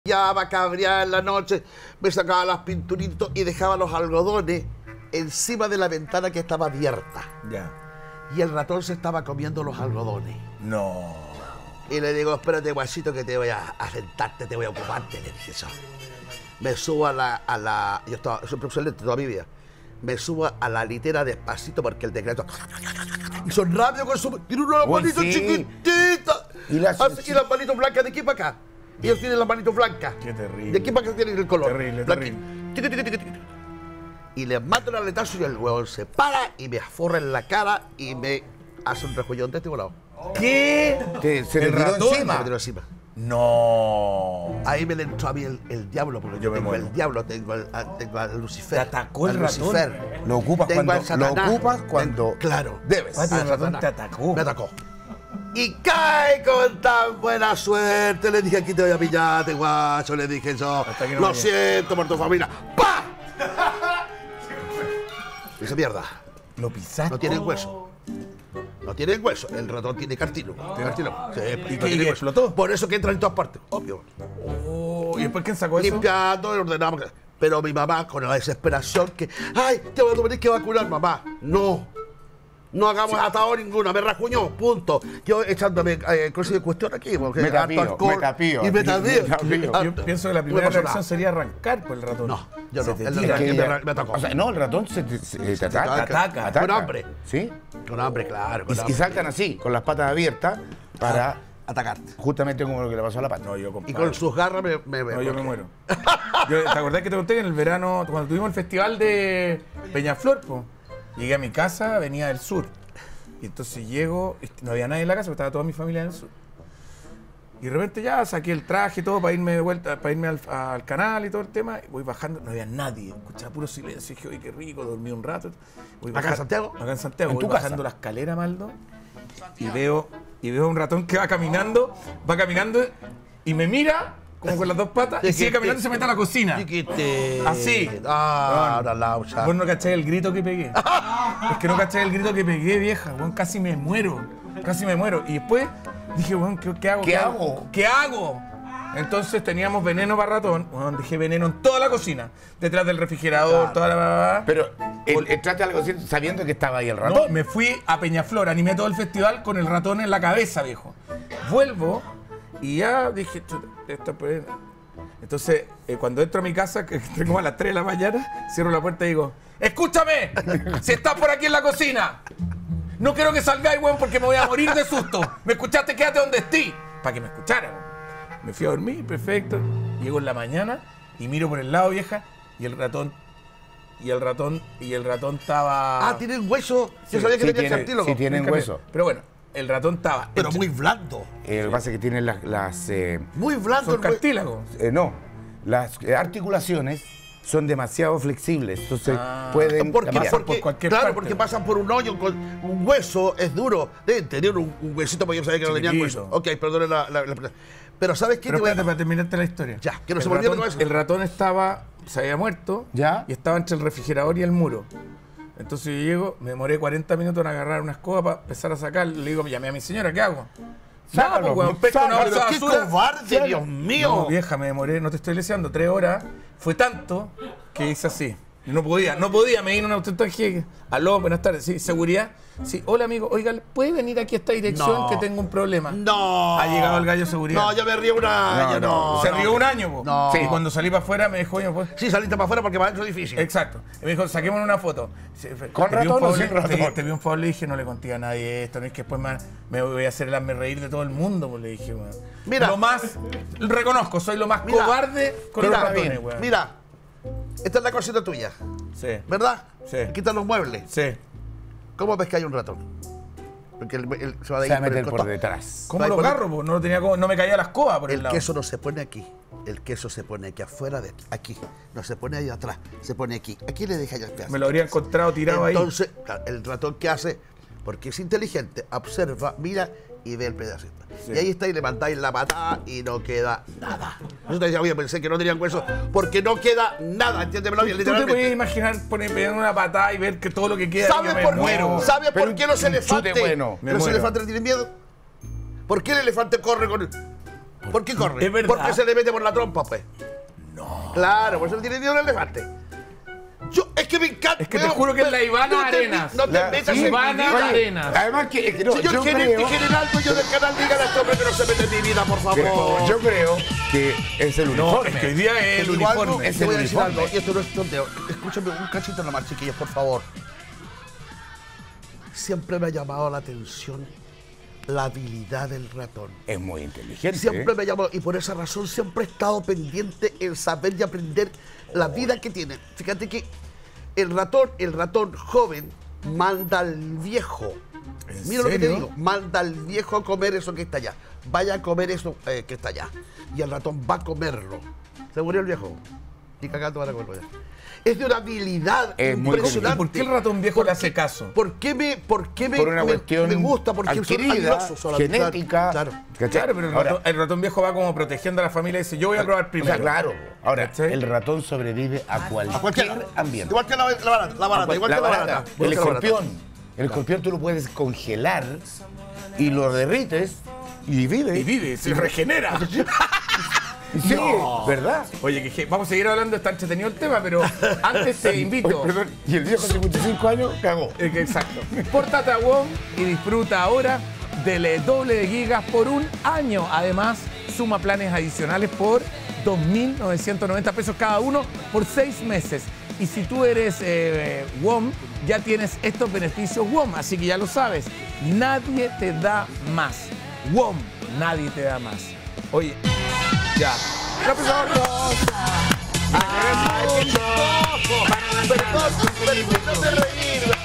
Ya va a cabrear en la noche, me sacaba las pinturitas y dejaba los algodones encima de la ventana que estaba abierta. Ya. Y el ratón se estaba comiendo los algodones. No. Y le digo, espérate, guachito, que te voy a sentarte, te voy a ocuparte, le dije eso. Me subo a la yo estaba, soy excelente toda mi vida. Me subo a la litera despacito porque el decreto. Y son rápido con su. Tiene unas manitos chiquititas. Y las manitos blancas de aquí para acá. Ellos tienen las manitos blancas. Qué terrible. De aquí para acá tienen el color. Terrible, terrible. Y le mato el aletazo y el huevón se para y me aforra en la cara y me hace un rejullón de este volado. ¿Qué? Se le tiró encima. Se me tiró encima. No. Ahí me le entró a mí el diablo, porque yo tengo el diablo, tengo a Lucifer. ¿Te atacó el ratón? Lucifer. Lo ocupas cuando claro. Debes. El ratón te atacó. Me atacó. Y cae con tan buena suerte. Le dije, aquí te voy a pillarte, guacho. Le dije yo. No lo siento por tu familia. ¡Pah! Y se pierda. ¿Lo pisaste? No tiene hueso. No tiene hueso. El ratón tiene cartílago. Sí, ¿Y qué explotó? Por eso que entra en todas partes. Obvio. Oh, ¿y después quién sacó eso? Limpiando, ordenamos. Pero mi mamá, con la desesperación que... ¡Ay, te voy a tener que vacunar, mamá! No. No hagamos atado ninguno, me rajuñó, punto. Yo echándome cosas de cuestión aquí, porque me tapío. Yo pienso que la primera reacción sería arrancar por el ratón. No, yo no. Me atacó. O sea, no, el ratón te ataca. Con hambre. ¿Sí? Con hambre, claro. Y saltan así, con las patas abiertas, para atacarte. Justamente como lo que le pasó a la pata. No, yo, y con sus garras No, yo me muero. ¿Te acordás que te conté que en el verano, cuando tuvimos el festival de Peñaflor, po? Llegué a mi casa, venía del sur. Y entonces llego, no había nadie en la casa, porque estaba toda mi familia en el sur. Y de repente ya saqué el traje y todo para irme de vuelta, para irme al canal y todo el tema. Y voy bajando, no había nadie. Escuchaba puro silencio. Y dije, oye, qué rico, dormí un rato. ¿Acá en Santiago? Acá en Santiago. ¿En voy tu bajando casa? la escalera, Maldo. Y veo un ratón que va caminando y me mira, como con las dos patas, y sigue caminando y se mete a la cocina. Así. Vos no cacháis el grito que pegué. Es que no cacháis el grito que pegué, vieja. Bueno, casi me muero. Y después dije, bueno, ¿qué hago? Entonces teníamos veneno para ratón. Bueno, dejé veneno en toda la cocina. Detrás del refrigerador, toda la... Pero entraste a la cocina sabiendo que estaba ahí el ratón. No, me fui a Peñaflor, animé todo el festival con el ratón en la cabeza, viejo. Vuelvo y ya dije, esto pues... Entonces, cuando entro a mi casa, que entré como a las 3 de la mañana, cierro la puerta y digo, ¡escúchame! Si estás por aquí en la cocina, no quiero que salgáis, weón, porque me voy a morir de susto. ¿Me escuchaste? Quédate donde estés. Para que me escucharan. Me fui a dormir, perfecto. Llego en la mañana y miro por el lado, vieja, y el ratón estaba... Ah, ¿tienen hueso? Yo sabía que tenía cartílago. Sí, tienen hueso. Pero bueno, el ratón estaba... Pero muy blando. Lo que pasa es que tienen las muy blando. ¿Son cartílagos? No, las articulaciones son demasiado flexibles, entonces pueden pasar por cualquier parte. Porque pasan por un hoyo, con un hueso es duro. Deben tener un huesito, porque yo sabía que no tenían hueso. Ok, perdone la pero ¿sabes qué? Pero espérate, para terminarte la historia. Ya, que no se me olvide eso. El ratón se había muerto, ¿ya? Y estaba entre el refrigerador y el muro. Entonces yo llego, me demoré 40 minutos en agarrar una escoba para empezar a sacar. Le digo, llamé a mi señora, ¿qué hago? Sácalo, weón, pesca una bolsa de ¡Qué basura. cobarde, Dios mío! No, vieja, me demoré, no te estoy leseando, 3 horas. Fue tanto que hice así. No podía, me vino una autotaje. Aló, buenas tardes, sí, seguridad. Sí, hola amigo, oiga, ¿puede venir aquí a esta dirección que tengo un problema? No. Ha llegado el gallo de seguridad. No, yo me río un año, no. Se rió un año, po. No. Sí, cuando salí para afuera me dijo, oye, pues. Sí, saliste para afuera porque para adentro es difícil. Exacto. Y me dijo, saquémonos una foto. ¿Con ratón o sin ratón? Te vi un favor, le dije, no le conté a nadie esto, no es que después me voy a hacer el hazme reír de todo el mundo, pues le dije, weón. Mira. Reconozco, soy lo más cobarde con los ratones, weón. Mira, esta es la cosita tuya. Sí. ¿Verdad? Sí. Quitan los muebles. Sí. ¿Cómo ves que hay un ratón? Porque se va a meter por detrás. ¿Cómo lo agarro? No me caía la escoba por el lado. El queso no se pone aquí. El queso se pone aquí afuera de aquí. No se pone ahí atrás. Se pone aquí. Aquí le deja ya el pedazo. Me lo habría encontrado tirado ahí. Entonces, el ratón, ¿qué hace? Porque es inteligente, observa, mira y ve el pedacito. Sí. Y ahí está y le mandáis la patada y no queda nada. Yo te decía, oye, pensé que no tenían hueso porque no queda nada, entiéndemelo bien, literalmente. ¿Tú te podías imaginar pegar una patada y ver que todo lo que queda ¿Sabe por qué? ¿Sabe por qué los elefantes? Bueno, ¿Los elefantes tienen miedo? ¿Por qué el elefante corre con...? ¿Por qué corre? Es verdad. Porque se le mete por la trompa, pues. No. Claro, por eso le tiene miedo al elefante. Es que me encanta. Es que te juro que es la Ivana Arenas. No te metas en mi Ivana vida. Arenas. Además que no, Señor yo gerente creo, general, dueño del canal, dígale a este hombre que no se mete en mi vida, por favor. yo creo que es el No, uniforme. es que hoy día es el Te digo algo, uniforme. te voy a decir uniforme. algo, y esto no es tonteo. Escúchame un cachito nomás, chiquillos, por favor. Siempre me ha llamado la atención la habilidad del ratón. Es muy inteligente. Siempre me ha llamado, y por esa razón siempre he estado pendiente en saber y aprender la vida que tiene. Fíjate que el ratón joven manda al viejo. ¿En Mira lo que te serio? digo, manda al viejo a comer eso que está allá. Vaya a comer eso que está allá. Y el ratón va a comerlo. Se murió el viejo. Y cagando van a comerlo ya. Es de una habilidad Es muy impresionante. ¿Y por qué el ratón viejo le hace caso? ¿Por qué me Por una cuestión me gusta? Porque son adquirida, habilidosos, son genética. Claro. ¿cachai? Claro, pero el ratón viejo va como protegiendo a la familia y dice, yo voy a probar O primero. sea, claro. Ahora, ¿Cachai? el ratón sobrevive a cualquier ambiente. Igual que la barata, igual que la barata. El Igual que la escorpión. barata. El escorpión tú lo puedes congelar y lo derrites y vive. Y vive, se regenera. Sí, ¿verdad? Oye, que vamos a seguir hablando, está entretenido el tema, pero antes te invito. Oye, perdón, y el viejo de 55 años cagó. Exacto. Pórtate a WOM y disfruta ahora del doble de gigas por un año. Además, suma planes adicionales por 2.990 pesos cada uno por 6 meses. Y si tú eres WOM, ya tienes estos beneficios WOM, así que ya lo sabes. Nadie te da más. WOM, nadie te da más. Oye, ya. ¡Profesor! ¡Ay, qué chistoso! Perdón, permítame reír.